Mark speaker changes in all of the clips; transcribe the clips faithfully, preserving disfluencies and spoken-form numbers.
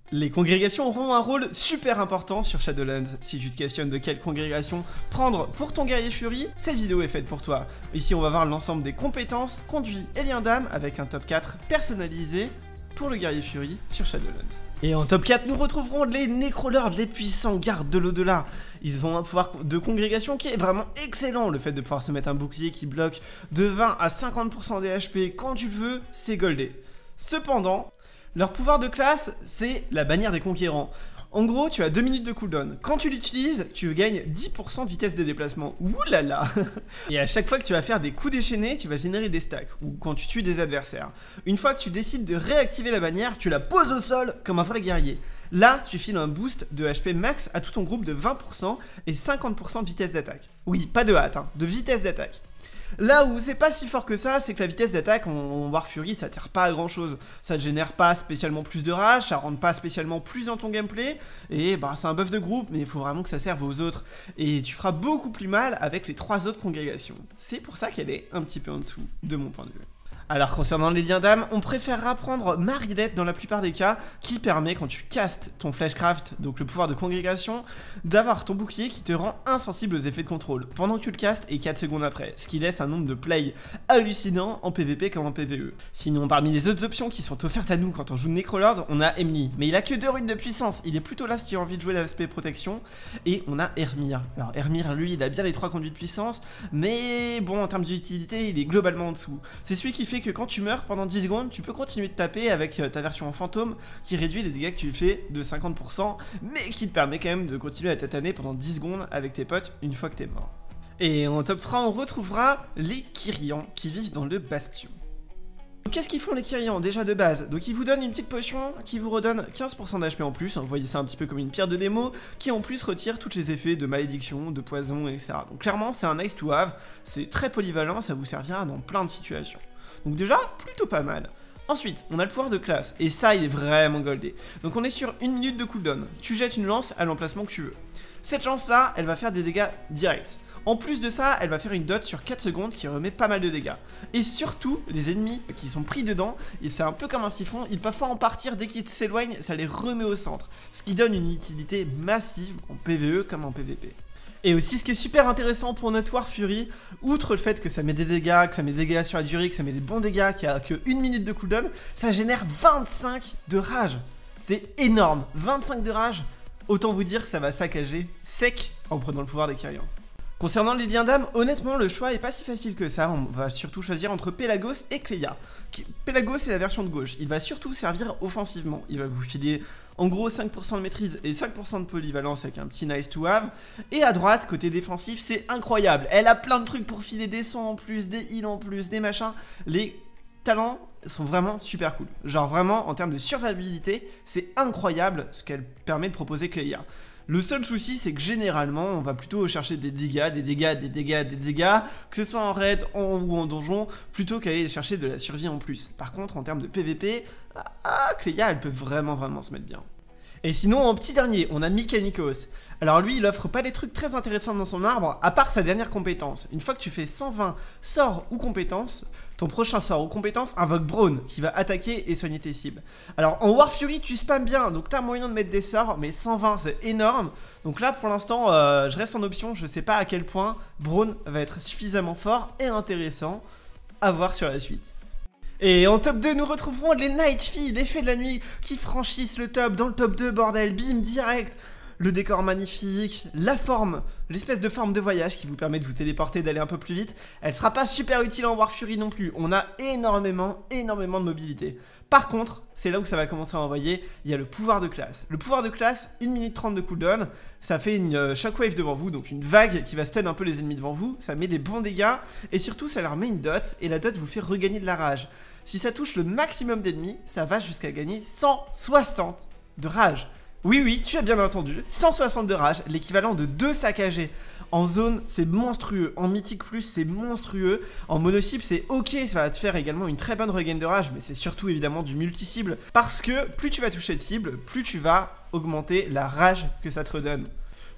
Speaker 1: Les congrégations auront un rôle super important sur Shadowlands. Si tu te questionnes de quelle congrégation prendre pour ton guerrier furie, cette vidéo est faite pour toi. Ici on va voir l'ensemble des compétences, conduits et liens d'âme avec un top quatre personnalisé pour le guerrier furie sur Shadowlands. Et en top quatre, nous retrouverons les Necrolords, les puissants gardes de l'au-delà. Ils ont un pouvoir de congrégation qui est vraiment excellent. Le fait de pouvoir se mettre un bouclier qui bloque de vingt à cinquante pour cent des H P quand tu le veux, c'est goldé. Cependant, leur pouvoir de classe, c'est la bannière des conquérants. En gros, tu as deux minutes de cooldown. Quand tu l'utilises, tu gagnes dix pour cent de vitesse de déplacement. Ouh là là. Et à chaque fois que tu vas faire des coups déchaînés, tu vas générer des stacks, ou quand tu tues des adversaires. Une fois que tu décides de réactiver la bannière, tu la poses au sol comme un vrai guerrier. Là, tu files un boost de H P max à tout ton groupe de vingt pour cent et cinquante pour cent de vitesse d'attaque. Oui, pas de hâte, hein, de vitesse d'attaque. Là où c'est pas si fort que ça, c'est que la vitesse d'attaque en, en War Fury, ça sert pas à grand chose. Ça te génère pas spécialement plus de rage, ça rentre pas spécialement plus dans ton gameplay, et bah c'est un buff de groupe, mais il faut vraiment que ça serve aux autres. Et tu feras beaucoup plus mal avec les trois autres congrégations. C'est pour ça qu'elle est un petit peu en dessous, de mon point de vue. Alors concernant les liens d'âme, on préférera prendre Marilette dans la plupart des cas, qui permet quand tu castes ton Fleshcraft, donc le pouvoir de congrégation, d'avoir ton bouclier qui te rend insensible aux effets de contrôle pendant que tu le castes et quatre secondes après, ce qui laisse un nombre de plays hallucinant en P V P comme en P V E. Sinon parmi les autres options qui sont offertes à nous quand on joue Necrolord, on a Emily, mais il a que deux runes de puissance, il est plutôt là si tu as envie de jouer l'aspect protection, et on a Hermir. Alors Hermir lui il a bien les trois conduits de puissance, mais bon en termes d'utilité il est globalement en dessous. C'est celui qui fait que quand tu meurs pendant dix secondes, tu peux continuer de taper avec ta version en fantôme qui réduit les dégâts que tu fais de cinquante pour cent, mais qui te permet quand même de continuer à tataner pendant dix secondes avec tes potes une fois que t'es mort. Et en top trois, on retrouvera les Kyrians qui vivent dans le Bastion. Qu'est-ce qu'ils font les Kyrians déjà de base? Donc ils vous donnent une petite potion qui vous redonne quinze pour cent d'H P en plus, vous voyez ça un petit peu comme une pierre de démo, qui en plus retire tous les effets de malédiction, de poison, et cetera. Donc clairement c'est un nice to have, c'est très polyvalent, ça vous servira dans plein de situations. Donc déjà, plutôt pas mal. Ensuite, on a le pouvoir de classe, et ça il est vraiment goldé. Donc on est sur une minute de cooldown, tu jettes une lance à l'emplacement que tu veux. Cette lance là, elle va faire des dégâts directs. En plus de ça, elle va faire une dot sur quatre secondes qui remet pas mal de dégâts. Et surtout, les ennemis qui sont pris dedans, et c'est un peu comme un siphon, ils peuvent pas en partir dès qu'ils s'éloignent, ça les remet au centre. Ce qui donne une utilité massive en P V E comme en P V P. Et aussi ce qui est super intéressant pour notre War Fury, outre le fait que ça met des dégâts, que ça met des dégâts sur la durée, que ça met des bons dégâts, qu'il n'y a que une minute de cooldown, ça génère vingt-cinq de rage. C'est énorme, vingt-cinq de rage, autant vous dire que ça va saccager sec en prenant le pouvoir des Kyrians. Concernant les liens d'âme, honnêtement le choix est pas si facile que ça, on va surtout choisir entre Pelagos et Cléia. Pelagos c'est la version de gauche, il va surtout servir offensivement, il va vous filer en gros cinq pour cent de maîtrise et cinq pour cent de polyvalence avec un petit nice to have. Et à droite, côté défensif, c'est incroyable, elle a plein de trucs pour filer des sons en plus, des heals en plus, des machins, les talents sont vraiment super cool. Genre vraiment en termes de survivabilité, c'est incroyable ce qu'elle permet de proposer Cléia. Le seul souci, c'est que généralement, on va plutôt chercher des dégâts, des dégâts, des dégâts, des dégâts, que ce soit en raid en, ou en donjon, plutôt qu'aller chercher de la survie en plus. Par contre, en termes de P V P, ah, Cléia, elle peut vraiment, vraiment se mettre bien. Et sinon, en petit dernier, on a Mechanicos. Alors lui, il offre pas des trucs très intéressants dans son arbre, à part sa dernière compétence. Une fois que tu fais cent vingt sorts ou compétences, ton prochain sort ou compétence invoque Brawn, qui va attaquer et soigner tes cibles. Alors en War Fury, tu spams bien, donc t'as moyen de mettre des sorts, mais cent vingt c'est énorme. Donc là, pour l'instant, euh, je reste en option, je sais pas à quel point Brawn va être suffisamment fort et intéressant à voir sur la suite. Et en top deux, nous retrouverons les Night Fee, les fées de la nuit, qui franchissent le top. Dans le top deux, bordel, bim, direct. Le décor magnifique, la forme, l'espèce de forme de voyage qui vous permet de vous téléporter, d'aller un peu plus vite. Elle sera pas super utile en War Fury non plus. On a énormément, énormément de mobilité. Par contre, c'est là où ça va commencer à envoyer, il y a le pouvoir de classe. Le pouvoir de classe, une minute trente de cooldown, ça fait une euh, shockwave devant vous, donc une vague qui va stun un peu les ennemis devant vous, ça met des bons dégâts, et surtout ça leur met une dot, et la dot vous fait regagner de la rage. Si ça touche le maximum d'ennemis, ça va jusqu'à gagner cent soixante de rage. Oui, oui, tu as bien entendu, cent soixante de rage, l'équivalent de deux saccagés. En zone, c'est monstrueux. En mythique plus, c'est monstrueux. En mono-cible, c'est ok, ça va te faire également une très bonne regain de rage, mais c'est surtout évidemment du multi-cible. Parce que plus tu vas toucher de cible, plus tu vas augmenter la rage que ça te redonne.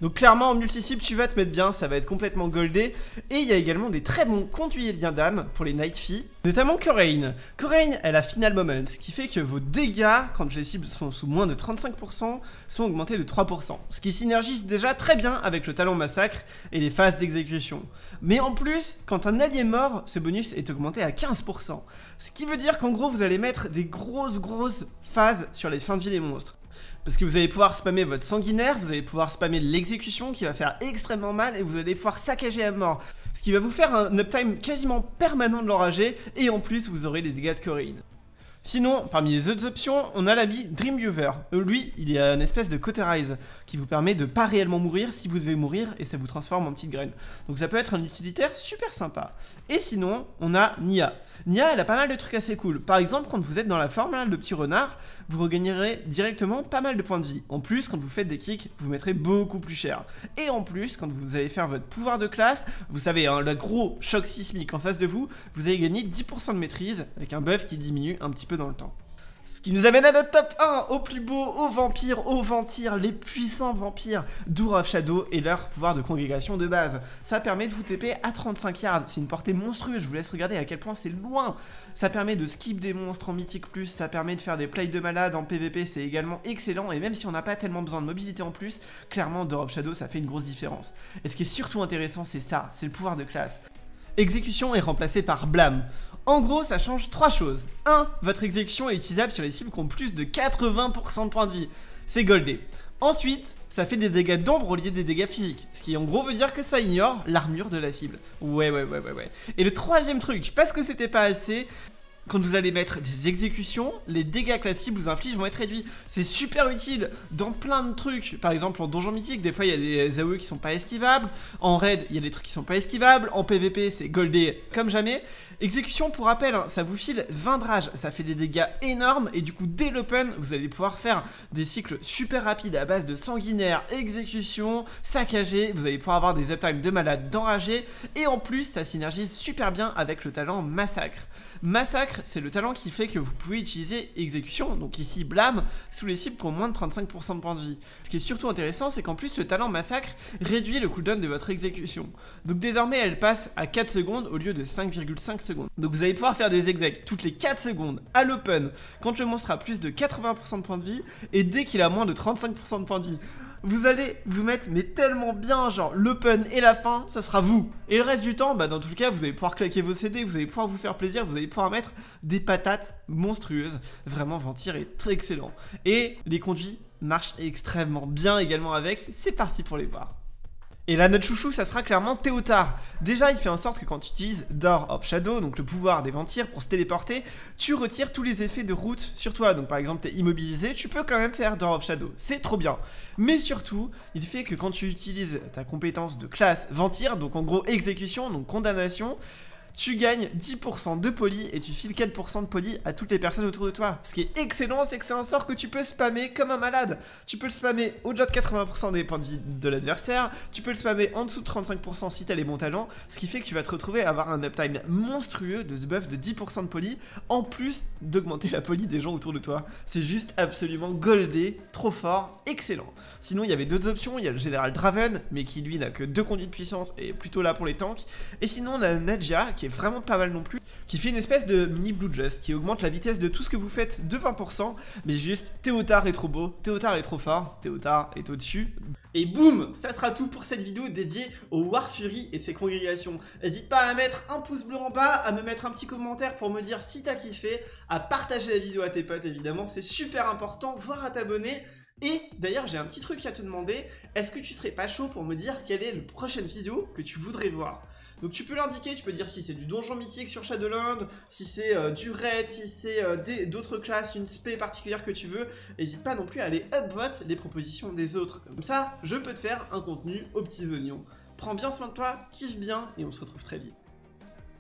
Speaker 1: Donc clairement en multi-cible tu vas te mettre bien, ça va être complètement goldé. Et il y a également des très bons conduits et liens d'âme pour les Night Fee, notamment Coraine. Coraine elle a Final Moment, ce qui fait que vos dégâts quand les cibles sont sous moins de trente-cinq pour cent sont augmentés de trois pour cent. Ce qui synergise déjà très bien avec le talent massacre et les phases d'exécution. Mais en plus, quand un allié mort, ce bonus est augmenté à quinze pour cent. Ce qui veut dire qu'en gros vous allez mettre des grosses grosses phases sur les fins de vie des monstres. Parce que vous allez pouvoir spammer votre sanguinaire, vous allez pouvoir spammer l'exécution qui va faire extrêmement mal et vous allez pouvoir saccager à mort. Ce qui va vous faire un uptime quasiment permanent de l'enragé et en plus vous aurez les dégâts de Coraine. Sinon, parmi les autres options, on a l'ami Dreamweaver. Lui, il est une espèce de cauterize qui vous permet de pas réellement mourir si vous devez mourir et ça vous transforme en petite graine. Donc ça peut être un utilitaire super sympa. Et sinon, on a Nia. Nia, elle a pas mal de trucs assez cool. Par exemple, quand vous êtes dans la forme, là, le petit renard, vous regagnerez directement pas mal de points de vie. En plus, quand vous faites des kicks, vous mettrez beaucoup plus cher. Et en plus, quand vous allez faire votre pouvoir de classe, vous savez, hein, le gros choc sismique en face de vous, vous allez gagner dix pour cent de maîtrise avec un buff qui diminue un petit peu dans le temps. Ce qui nous amène à notre top un, au plus beau, aux vampires, aux vampires, les puissants vampires, Door of Shadow et leur pouvoir de congrégation de base. Ça permet de vous T P à trente-cinq yards, c'est une portée monstrueuse, je vous laisse regarder à quel point c'est loin. Ça permet de skip des monstres en mythique plus, ça permet de faire des plays de malade en P V P, c'est également excellent. Et même si on n'a pas tellement besoin de mobilité en plus, clairement Door of Shadow ça fait une grosse différence. Et ce qui est surtout intéressant c'est ça, c'est le pouvoir de classe. Exécution est remplacée par blâme. En gros, ça change trois choses. un. Votre exécution est utilisable sur les cibles qui ont plus de quatre-vingts pour cent de points de vie. C'est goldé. Ensuite, ça fait des dégâts d'ombre au lieu des dégâts physiques. Ce qui en gros veut dire que ça ignore l'armure de la cible. Ouais, ouais, ouais, ouais, ouais. Et le troisième truc, parce que c'était pas assez... Quand vous allez mettre des exécutions, les dégâts que la cible vous inflige vont être réduits. C'est super utile dans plein de trucs. Par exemple en donjon mythique, des fois il y a des A O E qui sont pas esquivables. En raid, il y a des trucs qui sont pas esquivables. En P V P, c'est goldé comme jamais. Exécution, pour rappel, hein, ça vous file vingt de rage. Ça fait des dégâts énormes. Et du coup, dès l'open, vous allez pouvoir faire des cycles super rapides à base de sanguinaire, exécution, saccagé. Vous allez pouvoir avoir des uptimes de malade, d'enragé. Et en plus, ça synergise super bien avec le talent massacre. Massacre, c'est le talent qui fait que vous pouvez utiliser exécution, donc ici blâme, sous les cibles qui ont moins de trente-cinq pour cent de points de vie. Ce qui est surtout intéressant, c'est qu'en plus le talent massacre réduit le cooldown de votre exécution. Donc désormais elle passe à quatre secondes au lieu de cinq virgule cinq secondes. Donc vous allez pouvoir faire des execs toutes les quatre secondes à l'open quand le monstre a plus de quatre-vingts pour cent de points de vie et dès qu'il a moins de trente-cinq pour cent de points de vie. Vous allez vous mettre mais tellement bien, genre l'open et la fin, ça sera vous. Et le reste du temps, bah dans tout le cas, vous allez pouvoir claquer vos C D, vous allez pouvoir vous faire plaisir, vous allez pouvoir mettre des patates monstrueuses. Vraiment, Ventir est très excellent. Et les conduits marchent extrêmement bien également avec, c'est parti pour les voir. Et là, notre chouchou, ça sera clairement Théotard. Déjà, il fait en sorte que quand tu utilises Door of Shadow, donc le pouvoir des vampires pour se téléporter, tu retires tous les effets de route sur toi. Donc par exemple, t'es immobilisé, tu peux quand même faire Door of Shadow. C'est trop bien. Mais surtout, il fait que quand tu utilises ta compétence de classe vampire, donc en gros exécution, donc condamnation, tu gagnes dix pour cent de poli et tu files quatre pour cent de poli à toutes les personnes autour de toi. Ce qui est excellent, c'est que c'est un sort que tu peux spammer comme un malade. Tu peux le spammer au-delà de quatre-vingts pour cent des points de vie de l'adversaire, tu peux le spammer en dessous de trente-cinq pour cent si t'as les bons talents, ce qui fait que tu vas te retrouver à avoir un uptime monstrueux de ce buff de dix pour cent de poli, en plus d'augmenter la poli des gens autour de toi. C'est juste absolument goldé, trop fort, excellent. Sinon, il y avait d'autres options, il y a le général Draven, mais qui lui n'a que deux conduits de puissance et est plutôt là pour les tanks. Et sinon, on a Nadja, qui est vraiment pas mal non plus, qui fait une espèce de mini Blue Just, qui augmente la vitesse de tout ce que vous faites de vingt pour cent, mais juste Théotard est trop beau, Théotard est trop fort, Théotard est au-dessus. Et boum, ça sera tout pour cette vidéo dédiée au War Fury et ses congrégations. N'hésite pas à mettre un pouce bleu en bas, à me mettre un petit commentaire pour me dire si t'as kiffé, à partager la vidéo à tes potes évidemment, c'est super important, voire à t'abonner. Et d'ailleurs j'ai un petit truc à te demander, est-ce que tu serais pas chaud pour me dire quelle est la prochaine vidéo que tu voudrais voir? Donc tu peux l'indiquer, tu peux dire si c'est du donjon mythique sur Shadowlands, si c'est euh, du raid, si c'est euh, d'autres classes, une spé particulière que tu veux. N'hésite pas non plus à aller upvote les propositions des autres. Comme ça, je peux te faire un contenu aux petits oignons. Prends bien soin de toi, kiffe bien et on se retrouve très vite.